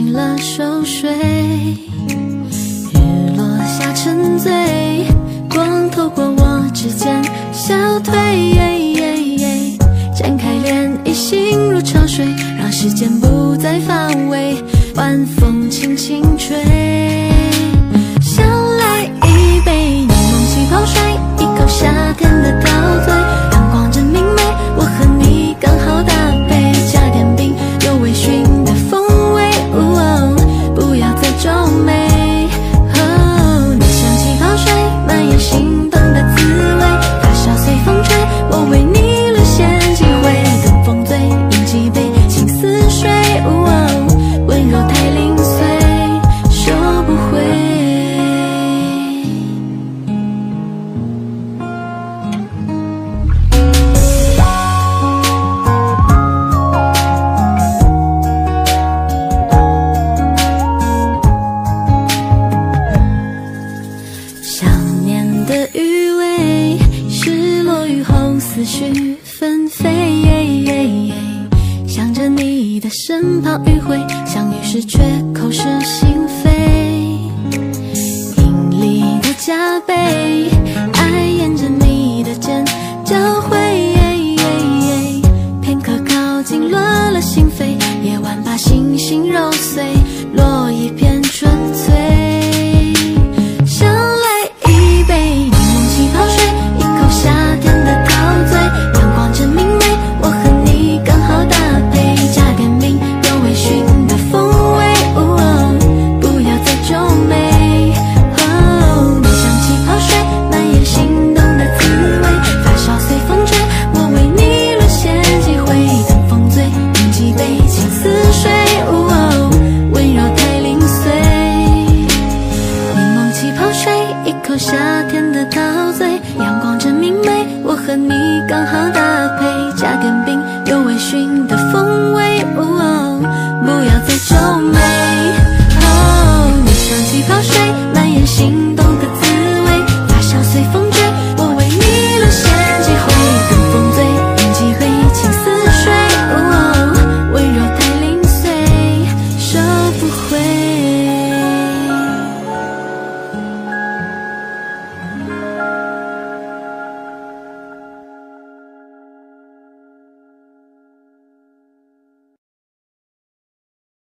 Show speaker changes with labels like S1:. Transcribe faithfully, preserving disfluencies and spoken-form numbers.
S1: 醒了熟睡，日落下沉醉，光透过我指尖消退，展开涟漪心如潮水，让时间不再防卫，晚风轻轻吹。想来一杯柠檬气泡水，一口夏天的陶醉，阳光真明媚，我和你刚好搭配，加点冰，有微醺的风味，哦，不要再皱眉。哦，你像气泡水，蔓延心动的滋味，发酵随风吹，我为你沦陷机会，等风醉，饮几杯情似水，哦，温柔太零碎，收不回。想念的余味，是落雨后思绪纷飞，想着你的身旁迂回，相遇时却口是心非，引力的加倍，爱沿着你的肩交汇，片刻靠近乱了心扉，夜晚把星星揉碎，落一片纯粹。想来一杯柠檬气泡水，一口夏天的陶醉，阳光真明媚，我和你刚好搭配，加点冰，有微醺的风味，哦，不要再皱眉。哦，你像气泡水，蔓延心动的滋味，发酵随风吹，我为你沦陷机会，等风醉，饮几杯情似水，哦，温柔太零碎。柠檬气泡水，一口夏天的陶醉，阳光真明媚，我和你刚好搭配，加点冰，有微醺的风味，哦，不要再皱眉。哦，你像气泡水，蔓延心动的滋味，发酵随风吹，我为你沦陷机会，等风醉，饮几杯情似水，哦，温柔太零碎，收不回。